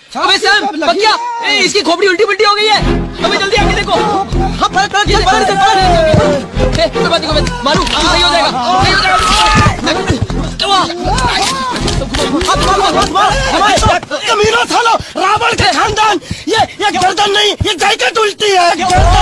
अबे सैम, बकिया, इसकी खोपड़ी उल्टी पुल्टी हो गई है। अबे जल्दी आके देखो। हाँ, मारू, सही हो जाएगा, सही हो जाएगा। कमीनों सालो, रावण का खानदान, ये गर्दन नहीं, ये जैकेट उल्टी है।